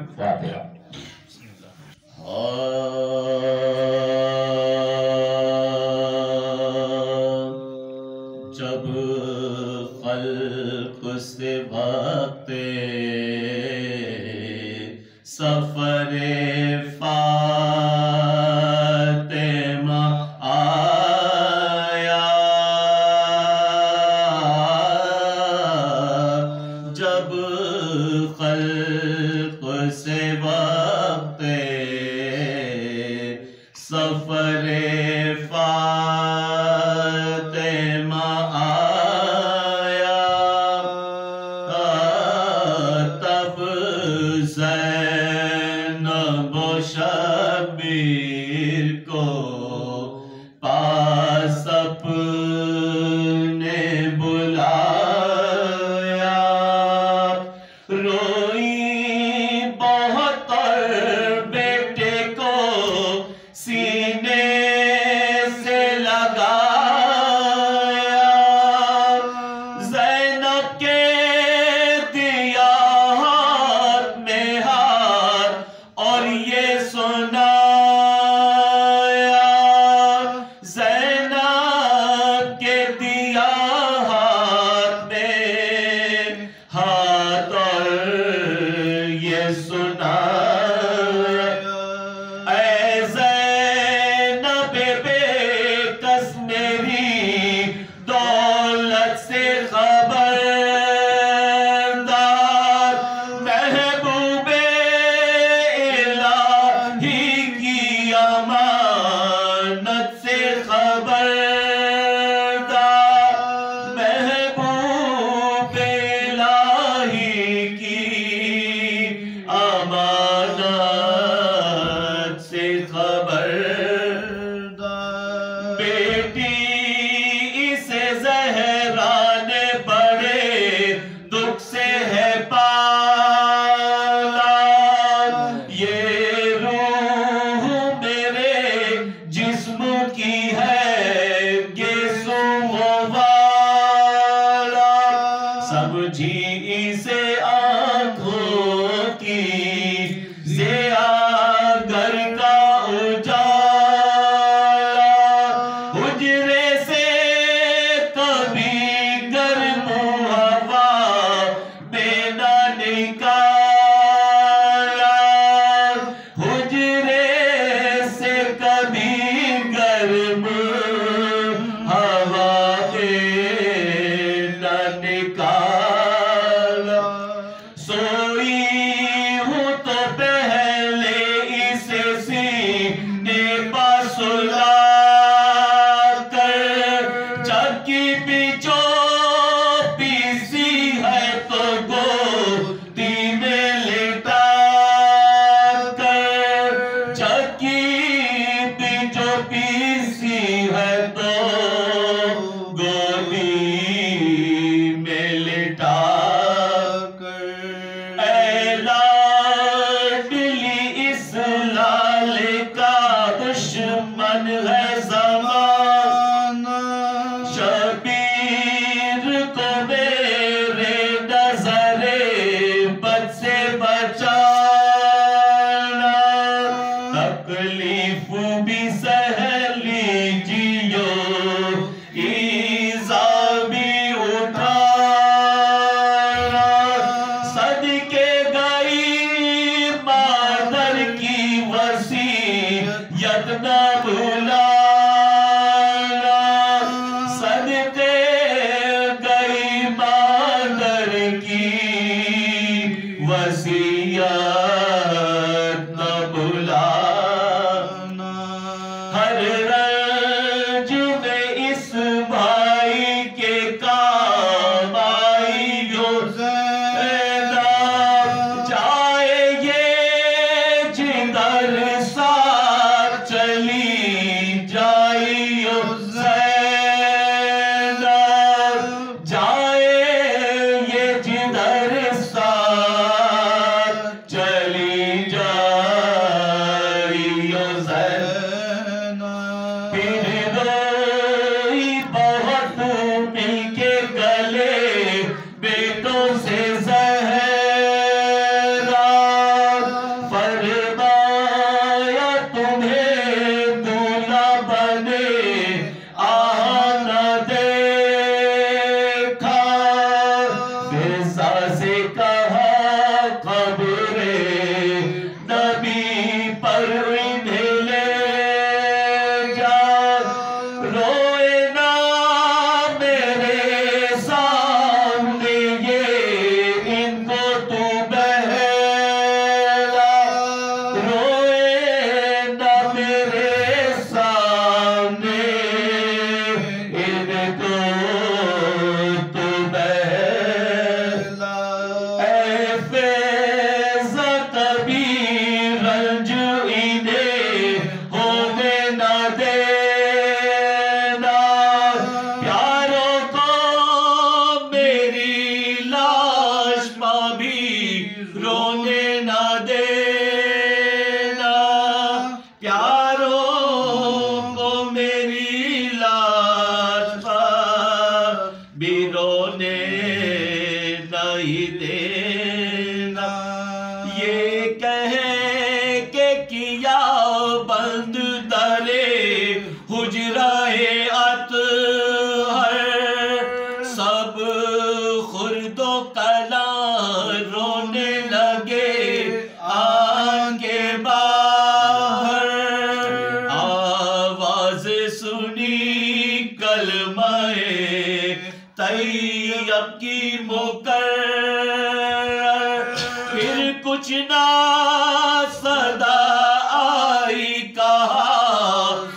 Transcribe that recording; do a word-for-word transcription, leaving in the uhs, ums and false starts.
فاتحہ۔ جب خلق سے وقت سفر فاطمہ آیا، جب خلق سے وقت سفر فاطمہ آیا، تب زینب و شبیر کو پاس اپنے بلایا، روئی بہت اور بیٹے کو سینے سے لگایا، زینب کے دیا ہاتھ میں ہاتھ اور یہ سنایا، زینب کے دیا ہاتھ میں ہاتھ اور یہ سنایا، اے زینب بے کس میری دولت سے خبردار، محبوب الہی کی امانت سے خبردار، محبوب الہی کی امانت سے خبردار، بیٹی اسے زہرا نے بڑے دکھ سے ہے پالا، یہ روح میرے جسم کی ہے گیسوں والا، سمجھی اسے آنکھوں کی ضیا گھر کا اجالا، حجرے سے کبھی گرم ہوا میں نہ نکالا، حجرے سے کبھی گرم ہوا میں نہ نکالا، سوئی ہوں تو پہلے اسے سینے پر سلا کر، چکی پیچھو پیسی ہے تو گودی میں لٹا کر، چکی پیچھو پیسی ہے تو گودی میں لٹا کر، اے لاڈلی اس لالے کا دشمن ہے زمانہ، شبیر کو میرے نظر بد سے بچانا، تکلیف بھی سہ لیجیو ایذا بھی اٹھانا، صدقے گئی مادر کی وصیت نہ بھولانا، صدقے گئی مادر کی وصیت نہ بھولانا، ہر رنج میں اس بھائی کے کام آئی جو زینب، جائے یہ جدھر ساتھ چلی جائیو زینب، جائے یہ جدھر ساتھ چلی جائیو رونے نہ دینا، پیاروں کو میری لاش پر بھی رونے نہیں دینا، یہ کہہ کے کیا بند درے حجرۂ اطہر، سب خرد و کلاں رونے لگے آن کے باہر، آواز سنی کلمہ طیب کی مکر